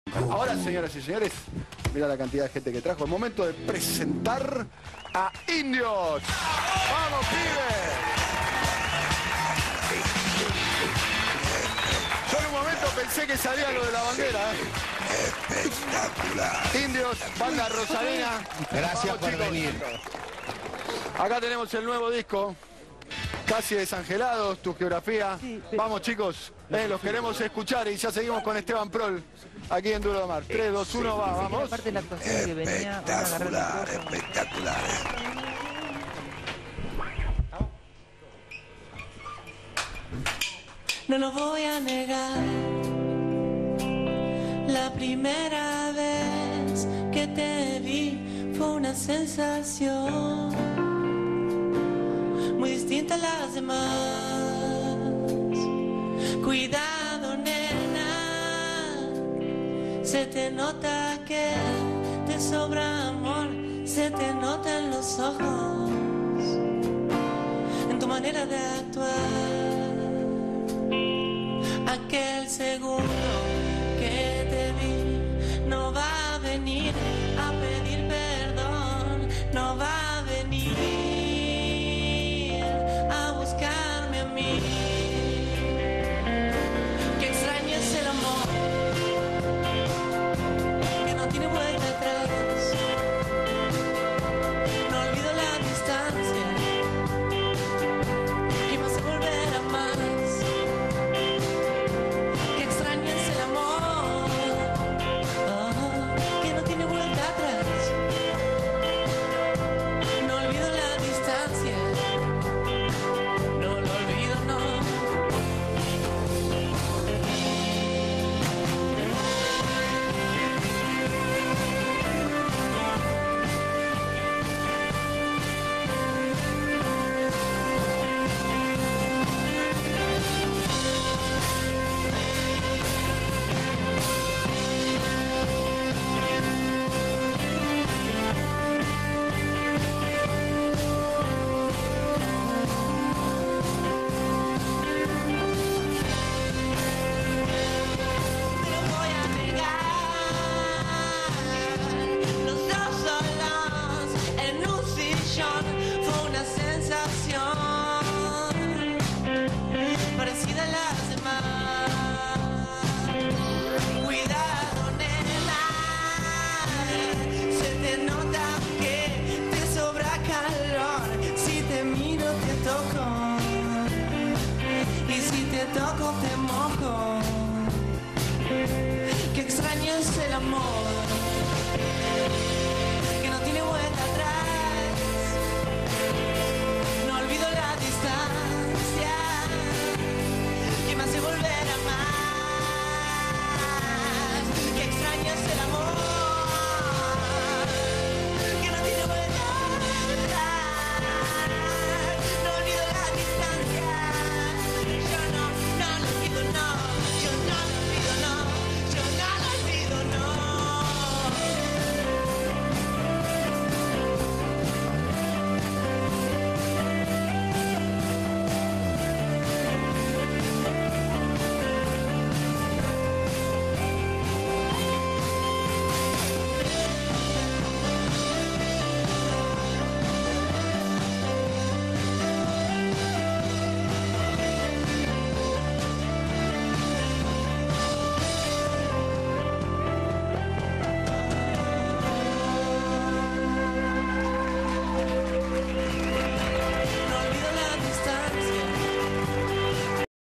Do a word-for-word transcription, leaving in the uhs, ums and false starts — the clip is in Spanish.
Ahora, señoras y señores, mira la cantidad de gente que trajo. El momento de presentar a Indios. ¡Vamos, pibes! Yo en un momento pensé que salía lo de la bandera. ¿eh? Espectacular. Indios, banda rosarina. Gracias Vamos, por chicos. venir. Acá tenemos el nuevo disco. Casi desangelados, tu geografía. Sí, pero... Vamos, chicos, eh, los queremos escuchar y ya seguimos con Esteban Prol aquí en Duro de Mar. tres, dos, uno, va, vamos. Aparte de la actuación que venía, van a agarrar el Espectacular, micrófono. espectacular. No lo voy a negar. La primera vez que te vi fue una sensación muy distinta a las demás. Cuidado, nena, se te nota que te sobra amor, se te nota en los ojos, en tu manera de actuar. Aquel segundo